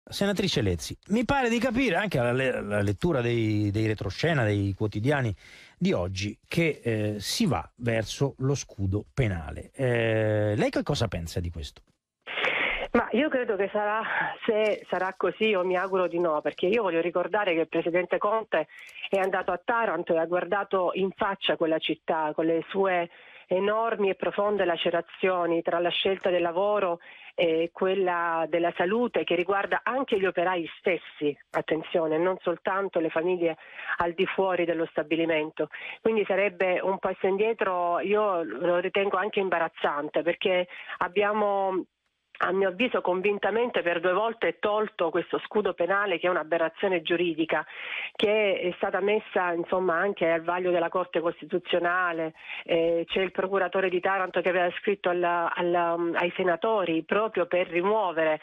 Senatrice Lezzi, mi pare di capire anche alla lettura dei retroscena, dei quotidiani di oggi, che si va verso lo scudo penale. Lei che cosa pensa di questo? Ma io credo che se sarà così, io mi auguro di no, perché io voglio ricordare che il presidente Conte è andato a Taranto e ha guardato in faccia quella città con le sue enormi e profonde lacerazioni tra la scelta del lavoro e quella della salute, che riguarda anche gli operai stessi, attenzione, non soltanto le famiglie al di fuori dello stabilimento. Quindi sarebbe un passo indietro, io lo ritengo anche imbarazzante, perché abbiamo, a mio avviso, convintamente per 2 volte tolto questo scudo penale, che è un'aberrazione giuridica, che è stata messa insomma anche al vaglio della Corte Costituzionale. C'è il procuratore di Taranto che aveva scritto ai senatori proprio per rimuovere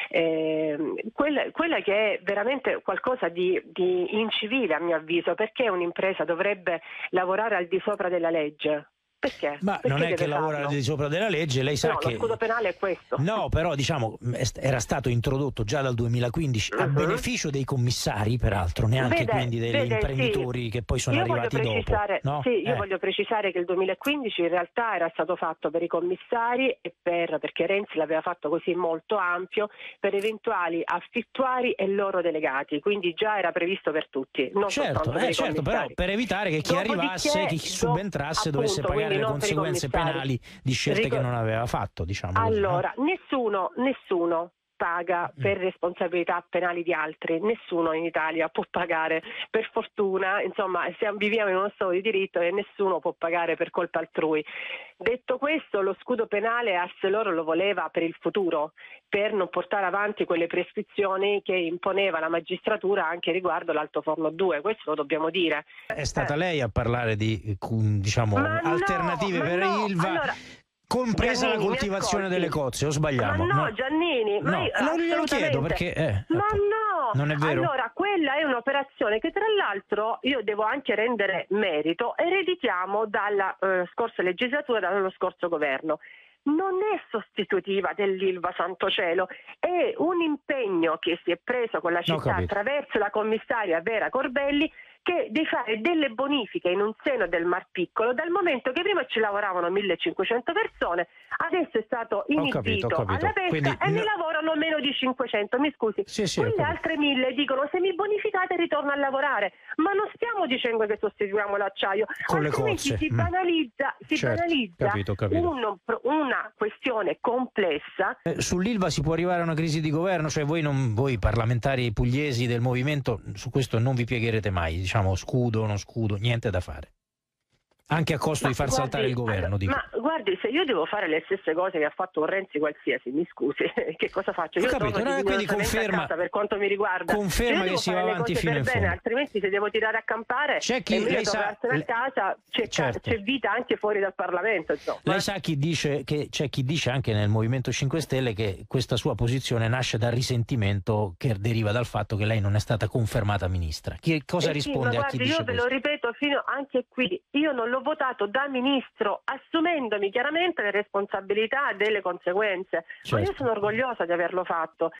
quella che è veramente qualcosa di incivile, a mio avviso, perché un'impresa dovrebbe lavorare al di sopra della legge. Perché? Ma Perché non è deve che lavora farlo? al di sopra della legge, lei sa No, che... lo scudo penale è questo. No, però diciamo era stato introdotto già dal 2015 a beneficio dei commissari, peraltro, neanche quindi degli imprenditori sì. che poi sono Io voglio arrivati dopo. No? Sì, io voglio precisare che il 2015 in realtà era stato fatto per i commissari e perché Renzi l'aveva fatto così molto ampio, per eventuali affittuari e loro delegati, quindi già era previsto per tutti, non soltanto per i certo, però commissari. per evitare che chi arrivasse, chi subentrasse dovesse appunto, pagare le non per i conseguenze penali di scelte che non aveva fatto, diciamo così. Allora, No? nessuno paga per responsabilità penali di altri, nessuno in Italia può pagare, per fortuna, insomma, viviamo in uno Stato di diritto e nessuno può pagare per colpa altrui. Detto questo, lo scudo penale Arcelor lo voleva per il futuro, per non portare avanti quelle prescrizioni che imponeva la magistratura anche riguardo l'Altoforno 2, questo lo dobbiamo dire. È stata lei a parlare di, diciamo, alternative per Ilva. Allora, compresa Giannini, la coltivazione delle cozze, o sbagliamo? Ma no, Giannini, no. Allora glielo chiedo perché... ma no! Non è vero? Allora, quella è un'operazione che tra l'altro io devo anche rendere merito, ereditiamo dalla scorsa legislatura, dallo scorso governo. Non è sostitutiva dell'Ilva Santo Cielo, è un impegno che si è preso con la città attraverso la commissaria Vera Corbelli, che di fare delle bonifiche in un seno del Mar Piccolo, dal momento che prima ci lavoravano 1500 persone, adesso è stato inibito alla pesca e ne lavorano meno di 500, mi scusi. Quelle altre 1000 dicono: se mi bonificate ritorno a lavorare, ma non stiamo dicendo che sostituiamo l'acciaio, altrimenti si banalizza, una questione complessa. Sull'Ilva si può arrivare a una crisi di governo, cioè voi parlamentari pugliesi del movimento su questo non vi piegherete mai, diciamo scudo, non scudo, niente da fare. Anche a costo di far saltare il governo, dico. Ma guardi, se io devo fare le stesse cose che ha fatto un Renzi qualsiasi, mi scusi, che cosa faccio? Io quindi conferma, per quanto mi riguarda. Conferma che si va avanti fino in fondo. Altrimenti se devo tirare a campare c'è chi, lei sa, a casa, c'è vita anche fuori dal Parlamento. Insomma. Lei sa chi dice che c'è chi dice anche nel Movimento 5 Stelle che questa sua posizione nasce dal risentimento che deriva dal fatto che lei non è stata confermata ministra. Cosa risponde a chi dice questo? Io ve lo ripeto anche qui, io non l'ho votato da ministro, assumendomi chiaramente le responsabilità delle conseguenze, ma io sono orgogliosa di averlo fatto.